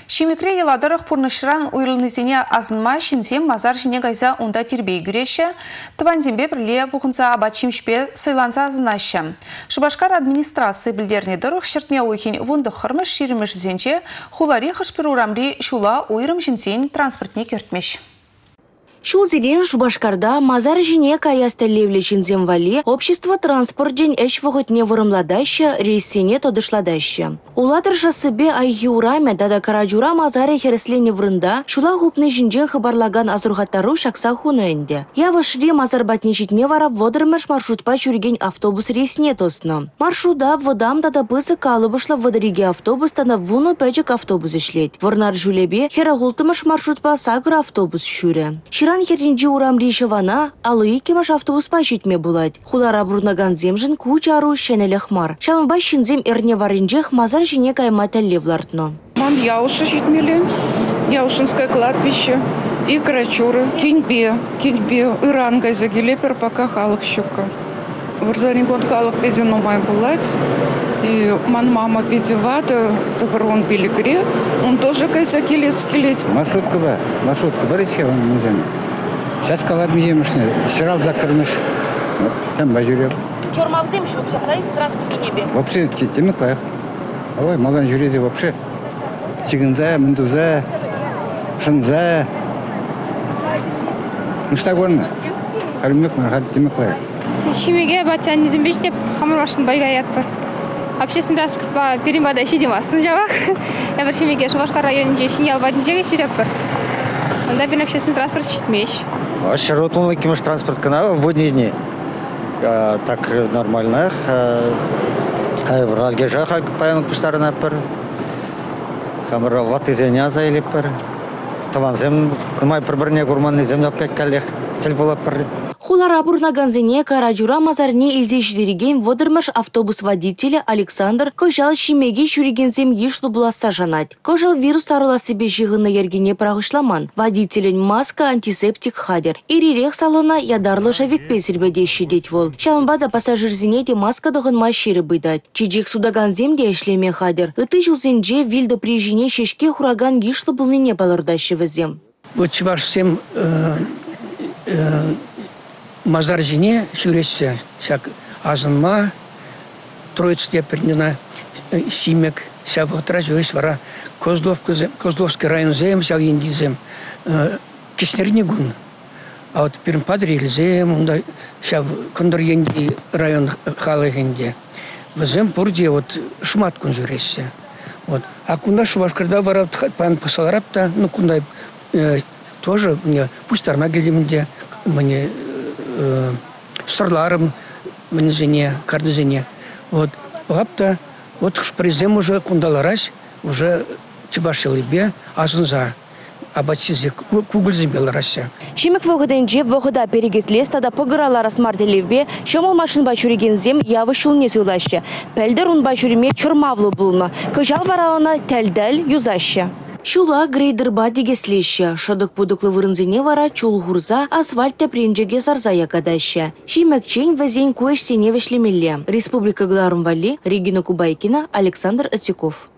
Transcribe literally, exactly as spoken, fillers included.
Шимикре еладырық пұрнышыран уйрылнызене азынма шинзем мазар жіне гайза онда тербей күреші, тыванзембе бірле бұғынса абат шимшпе сайланса азынашы. Шубашкар администрации білдеріне дұрық шыртме ойхен вұнды қырмыш шеріміш зенче, хулари қышпыр урамри шула уйрым жінзен транспортне кертмеш. Шул зерен Шубашкарда мазар жіне каясты левлечін земвали общество транспорт жен әш вғытне вырымладашы, рейсене тодышладашы. Уладыр жасыбе айги ураме дада караджура мазары хереслене врында шула ғупны жінжен хабарлаган азурғаттару шақса хуны әнде. Я вашри мазар батне житме варап водырмыш маршрутпа жүрген автобус рейсіне тосны. Маршруда водам дада бысы калыбышла водыриге автобустана вуну пәчік автобус ішлет. Варнар жүлебе херағултымыш маршрутпа сагыр автобус шүрі. Ширан херінжі урам рейшевана, алыйы кемаш автобус пачетме булать. Хулара бурнаган земжін кучару шенелех мар. Шамыба шинзем эрне варынжех мазар жіне кайма тәллевлартно. Ман яушы жетмелі, яушинское кладбище, и Карачуры, Киньбе, Киньбе, Иран гайза гелепер пока халық щука. Варзарин год халық педину май булать, и ман мама педивада, тагрон билигре, он тоже гайза геле скелет. Маршрутка бар, маршрутка бар еще он музей. Сейчас калабмием шне, вчера закрылмыш, там бажурел. Чормавзем шук, шахтай транспорт небе. Вообще темно клаях. Ой, малан жюриде вообще. Чигинза, мендуза, шанза. Ну что горно? Хармек мархат темно клаях. Шимеге батян низембеш деп хамыр машин байгай атпыр. Общественный транспорт по перемада шедем астын жабақ. Я бір Шимеге Шубашкар районынже шинял бадынжеге шереппір. Онда бір общественный транспорт шетмеш. Широтунлы кемеш транспорт канал в будние дни. Так нормально. Ралгежа хак паян куштарына пір. Хамыр ват изеня заилеп пір. Таванзем май пір-біріне гурманный земля опять калех цел была пір. Хулара бурнаганзене Караджура мазарне изешдереген водырмаш автобус водителя Александр кожал шимеге шүрегензем ешлы буласа жанат. Кожал вирус арыла себе жығыны ергене прағышламан. Водителен маска антисептик хадер. Ирирех салона ядарлы жавик песірбеде шедет вол. Шамбада пассажирзене де маска дұғын маширы бұйдат. Чижек судаганзем де эшлеме хадер. Ыты жузенже вилді прижине шешке хураган ешлы бұлныне балырдашы візем. Вот чуваш всем мазар жіне шүресі, шак азынма, троицте пернена симек, ся вғытра жөйс вара Козловский район зем, ся енди зем, кеснеріне гүн. А вот перін падрелі зем, онда ся күндір енди район халы генде. Візем бұрде вот шумат күн жөресі. Вот. А кунда Шубашкарда вара пан пасаларапта, ну кунда тоже мне пустарна келемінде, мне сырларым, мне жене, карды жене. Вот. Лапта, вот шпрезем уже кундаларась, уже тибашилыбе, азынза. Абатсизе кугылзы беларася. Шимик вғыденже вғыда перегетлес тада пығыралар асмарделевбе, шамал машин бачурегензем явы шулне сөйлашы. Пәлдер он бачуреме чырмавлы бұлны. Кыжал варауына тәлдәл юзашы. Шула грейдерба дегеслеші. Шадық пудықлы вырынзене вара чул ғурза асфальт тәпренжеге сарзая кадашы. Шимекчен вәзен көш сене вешлемелі. Республика Гларумвали, Регина Кубайкина, Александр Ациков.